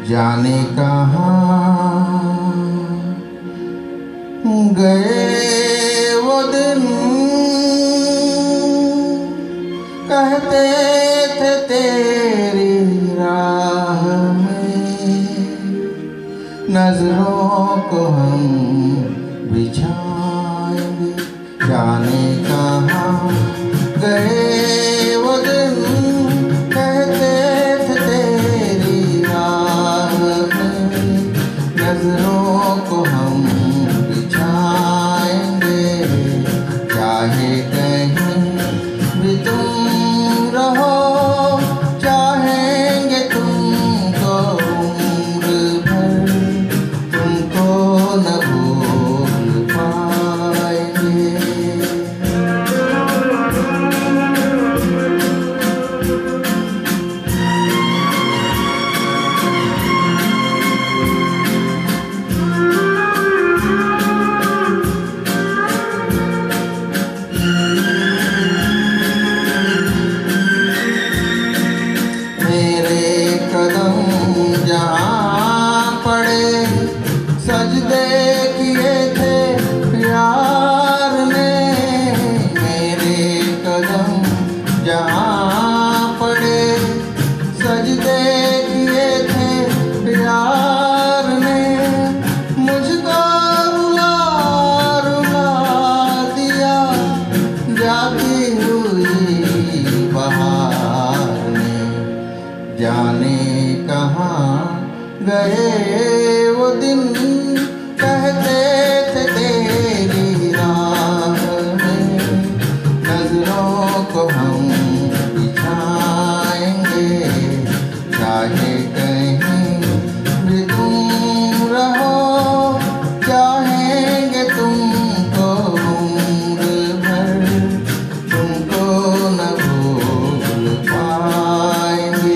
जाने कहाँ गए वो दिन, कहते थे तेरी राह में नजरों को हम बिछाएंगे। जाने कहाँ गए वो दिन, कहते थे तेरी राह में नजरों को हम बिछाएंगे। चाहे कहीं भी तुम रहो, चाहेंगे तुमको उम्र भर, तुमको न भूल पाएंगे। जहाँ पड़े सजदे किए थे प्यार ने, मेरे कदम जहाँ पड़े सजदे किए थे प्यार ने, मुझको रुला रुला दिया जाती हुई बहार ने। जाने कहाँ गए वो दिन, कहते थे तेरी राह में नजरों को हम बिछाएंगे। चाहे कहीं भी तुम रहो, चाहेंगे तुमको उम्र भर, तुमको न भूल पाएंगे।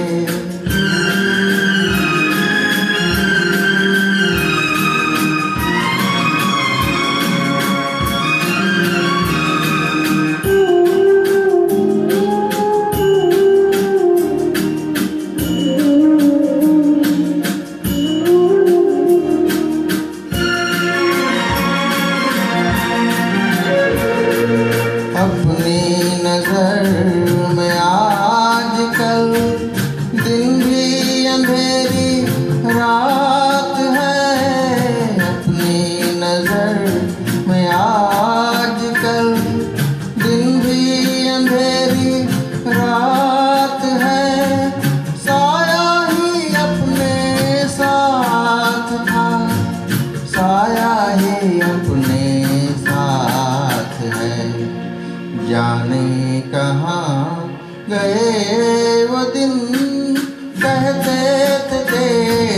अपनी नजर में आजकल दिन भी अंधेरी रात है। अपनी नजर में आजकल दिन भी अंधेरी रात है। साया ही अपने साथ था, साया ही अपने साथ है। जाने कहाँ गए वो दिन, कहते थे